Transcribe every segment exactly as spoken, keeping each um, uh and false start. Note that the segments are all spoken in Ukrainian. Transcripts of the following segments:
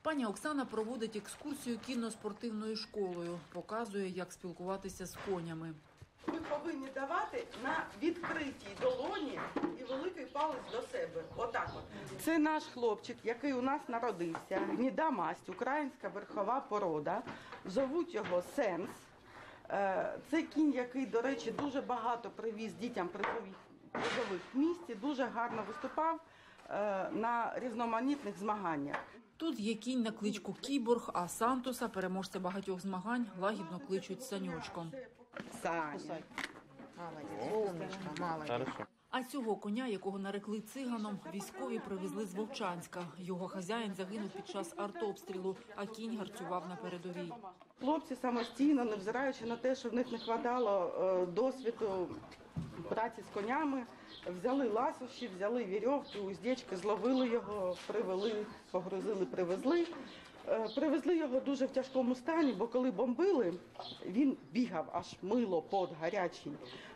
Пані Оксана проводить екскурсію кінно-спортивною школою, показує, як спілкуватися з конями. Ви повинні давати на відкритій долоні і великий палець до себе. Отак от. Це наш хлопчик, який у нас народився. Гніда масть, українська верхова порода. Зовуть його Сенс. Це кінь, який, до речі, дуже багато привіз дітям призових, призових місць, дуже гарно виступав на різноманітних змаганнях. Тут є кінь на кличку Кіборг, а Сантоса, переможця багатьох змагань, лагідно кличуть Саньочком. Саня. А цього коня, якого нарекли циганом, військові привезли з Вовчанська. Його хазяїн загинув під час артобстрілу, а кінь гарцював на передовій. Хлопці самостійно, невзираючи на те, що в них не вистачало досвіду праці з конями, взяли ласощі, взяли вірьовки, уздечки, зловили його, привели, погрузили, привезли. Привезли його дуже в тяжкому стані, бо коли бомбили, він бігав, аж мило, пот гарячий.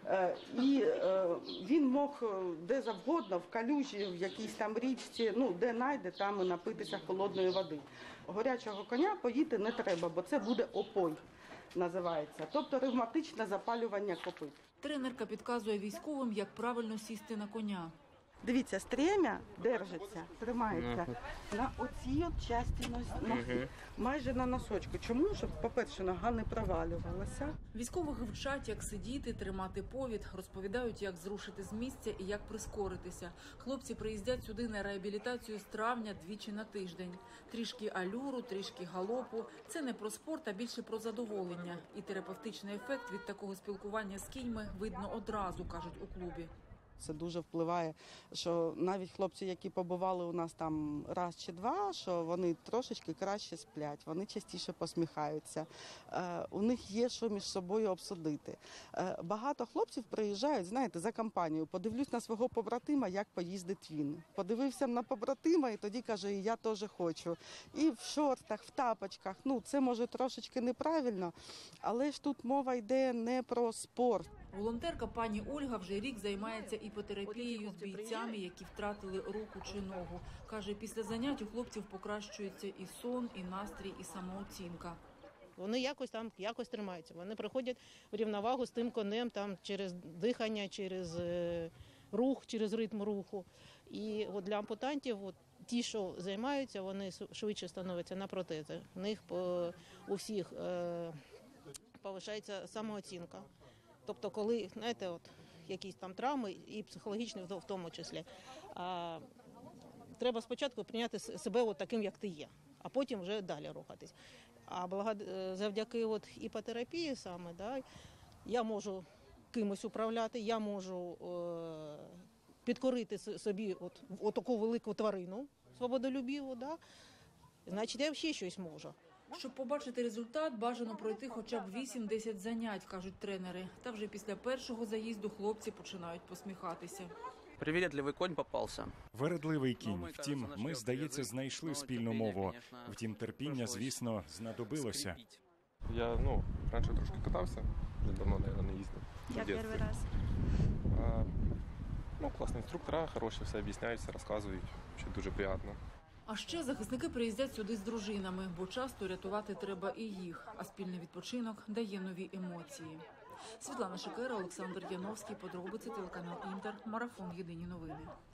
І він мог де завгодно, в калюжі, в якійсь там річці, ну, де найде, там і напитися холодної води. Горячого коня поїти не треба, бо це буде опой, називається, тобто ревматичне запалювання копит. Тренерка підказує військовим, як правильно сісти на коня. Дивіться, стремя держиться, тримається uh-huh. на оцій от часті ноги, uh-huh. майже на носочку. Чому? Щоб, по-перше, нога не провалювалася. Військових вчать, як сидіти, тримати повід, розповідають, як зрушити з місця і як прискоритися. Хлопці приїздять сюди на реабілітацію з травня двічі на тиждень. Трішки алюру, трішки галопу. Це не про спорт, а більше про задоволення. І терапевтичний ефект від такого спілкування з кіньми видно одразу, кажуть у клубі. Це дуже впливає, що навіть хлопці, які побували у нас там раз чи два, що вони трошечки краще сплять, вони частіше посміхаються, е, у них є що між собою обсудити. Е, багато хлопців приїжджають, знаєте, за компанію, подивлюсь на свого побратима, як поїздить він. Подивився на побратима і тоді каже, і я теж хочу. І в шортах, в тапочках, ну це може трошечки неправильно, але ж тут мова йде не про спорт. Волонтерка пані Ольга вже рік займається іпотерапією з бійцями, які втратили руку чи ногу. Каже, після занять у хлопців покращується і сон, і настрій, і самооцінка. Вони якось там якось тримаються. Вони приходять в рівновагу з тим конем там через дихання, через рух, через ритм руху. І от для ампутантів от, ті, що займаються, вони швидше становляться на протези. У них по, у всіх е, повишається самооцінка. Тобто, коли, знаєте, от, якісь там травми, і психологічні в тому числі, а, треба спочатку прийняти себе от таким, як ти є, а потім вже далі рухатись. А благод... завдяки от іпотерапії саме, да, я можу кимось управляти, я можу е... підкорити собі от, от таку велику тварину, свободолюбіву, да, значить, я ще щось можу. Щоб побачити результат, бажано пройти хоча б вісім-десять занять, кажуть тренери. Та вже після першого заїзду хлопці починають посміхатися. Привірятливий конь попався. Вередливий кінь. Втім, ми, здається, знайшли спільну мову. Втім, терпіння, звісно, знадобилося. Я, ну, раніше трошки катався, вже давно, мабуть, не їздив. Я перший раз. А, ну, класні інструктора, хороші, все об'ясняють, все розказують. Ще дуже приємно. А ще захисники приїздять сюди з дружинами, бо часто рятувати треба і їх, а спільний відпочинок дає нові емоції. Світлана Шикера, Олександр Яновський, подробиці, телеканал Інтер, марафон «Єдині новини».